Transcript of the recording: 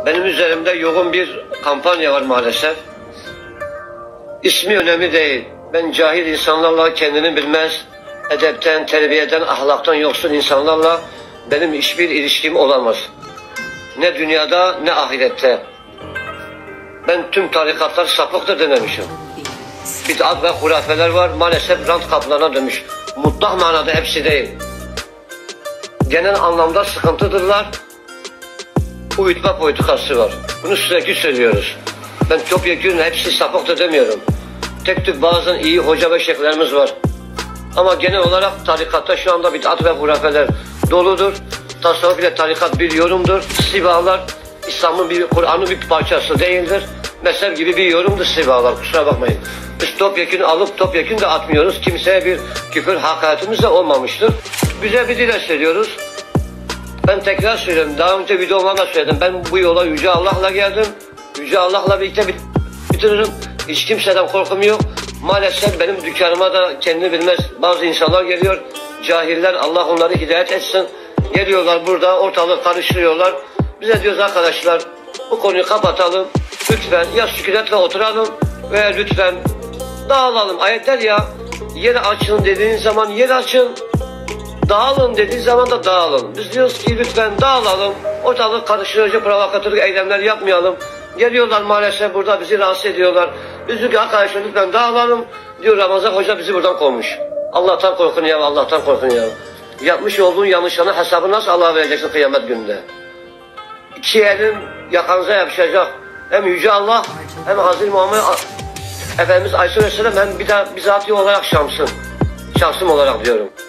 Benim üzerimde yoğun bir kampanya var maalesef. İsmi önemli değil. Ben cahil insanlarla, kendini bilmez, edepten, terbiyeden, ahlaktan yoksun insanlarla benim hiçbir ilişkim olamaz. Ne dünyada ne ahirette. Ben tüm tarikatlar sapıktır dememişim. Bid'at ve hurafeler var, maalesef rant kaplarına dönmüş. Mutlak manada hepsi değil. Genel anlamda sıkıntıdırlar. Uyutma politikası var. Bunu sürekli söylüyoruz. Ben topyekun hepsi sapıktır demiyorum. Tek tük bazen iyi hoca ve şeyhlerimiz var. Ama genel olarak tarikatta şu anda bid'at ve hurafeler doludur. Tasavvuf ile tarikat bir yorumdur. Sivalar İslam'ın bir, Kur'an'ın bir parçası değildir. Mezhep gibi bir yorumdur sivalar, kusura bakmayın. Biz topyekun alıp topyekun da atmıyoruz. Kimseye bir küfür hakaretimiz de olmamıştır. Güzel bir dile söylüyoruz. Ben tekrar söylüyorum. Daha önce videolarımda söyledim. Ben bu yola Yüce Allah'la geldim. Yüce Allah'la birlikte bitiririm. Hiç kimseden korkum yok. Maalesef benim dükkanıma da kendini bilmez bazı insanlar geliyor. Cahiller, Allah onları hidayet etsin. Geliyorlar burada, ortalığı karıştırıyorlar. Bize diyoruz arkadaşlar, bu konuyu kapatalım. Lütfen ya sükunetle oturalım veya lütfen dağılalım. Ayetler ya, yer açın dediğin zaman yer açın. Dağılın dediği zaman da dağılın. Biz diyoruz ki lütfen dağılalım. Ortalık karıştırıcı provokatörlük eylemler yapmayalım. Geliyorlar maalesef burada bizi rahatsız ediyorlar. Biz diyoruz ki arkadaşlar lütfen dağılalım. Diyor Ramazan Hoca bizi buradan kovmuş. Allah'tan korkun ya, Allah'tan korkun ya. Yapmış olduğun yanlışların hesabını nasıl Allah'a vereceksin kıyamet gününde? İki elin yakanıza yapışacak. Hem Yüce Allah hem Hazreti Muhammed Efendimiz Aleyhisselam hem bizatihi olarak şahsım olarak diyorum.